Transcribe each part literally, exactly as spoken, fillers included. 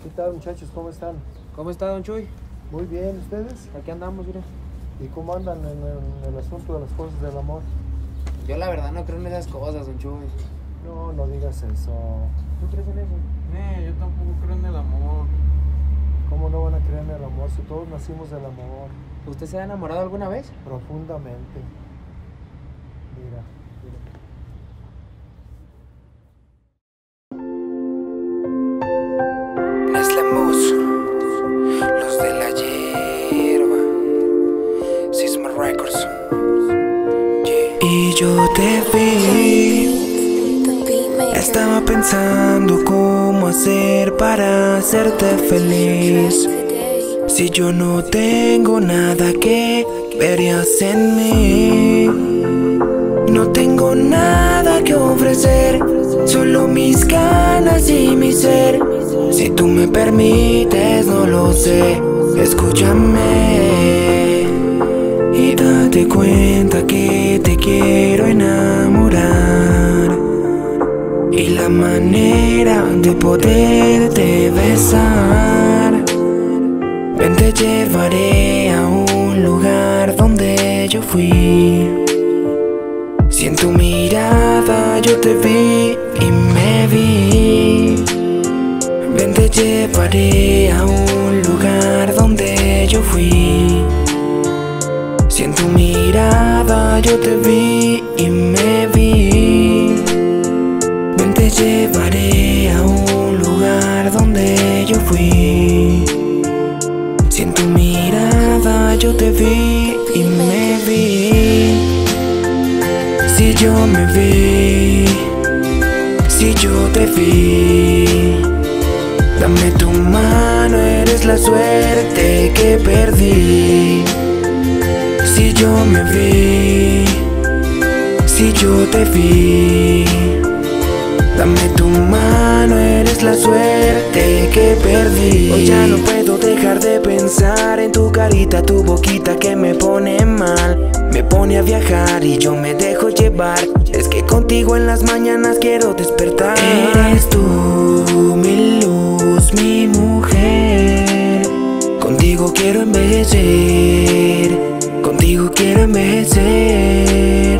¿Qué tal, muchachos? ¿Cómo están? ¿Cómo está, don Chuy? Muy bien, ¿ustedes? Aquí andamos, mira. ¿Y cómo andan en el, en el asunto de las cosas del amor? Yo la verdad no creo en esas cosas, don Chuy. No, no digas eso. ¿Tú crees en eso? Eh, yo tampoco creo en el amor. ¿Cómo no van a creer en el amor si todos nacimos del amor? ¿Usted se ha enamorado alguna vez? Profundamente. Mira, mira. Neslemos, los de la hierba, Sisma Records. Yeah. Y yo te vi, estaba pensando cómo hacer para hacerte feliz. Si yo no tengo nada que verías en mí, no tengo nada que ofrecer, solo mis ganas y mi ser. Si tú me permites, no lo sé, escúchame y date cuenta que te quiero enamorar. Y la manera de poderte besar, ven, te llevaré a un lugar donde yo fui. Si en tu mirada yo te vi y me vi, ven, te llevaré a un lugar donde yo fui. Si en tu mirada yo te vi y me vi, ven, te llevaré a un lugar donde yo fui. Si en tu mirada yo te vi y me vi, si yo me vi, si yo te vi, dame tu mano, eres la suerte que perdí. Si yo me vi, si yo te vi, dame tu mano, eres la suerte que perdí. Hoy ya no puedo dejar de pensar en tu carita, tu boquita que me pone mal. Me pone a viajar y yo me dejo llevar. Es que contigo en las mañanas quiero despertar. Eres tú mi luz, mi mujer. Contigo quiero envejecer, contigo quiero envejecer.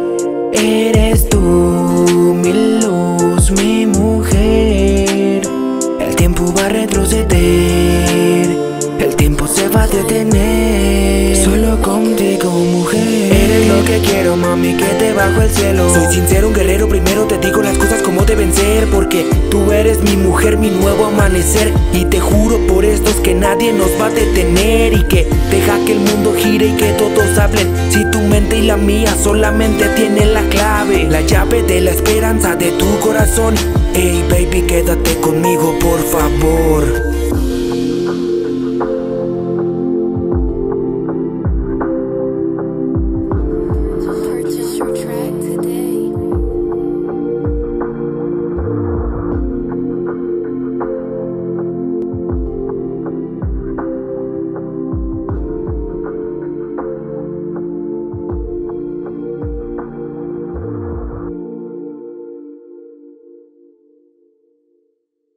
Eres tú mi luz, mi mujer. El tiempo va a retroceder, el tiempo se va a detener. Solo contigo, mujer. Eres lo que quiero, mami, que te bajo el cielo. Soy sincero, un guerrero, primero te digo las cosas como deben ser. Porque tú eres mi mujer, mi nuevo amanecer. Y te juro por estos que nadie nos va a detener. Y que deja que el mundo gire y que todos hablen. Si tu mente y la mía solamente tienen la clave, la llave de la esperanza de tu corazón. Hey baby, quédate conmigo por favor.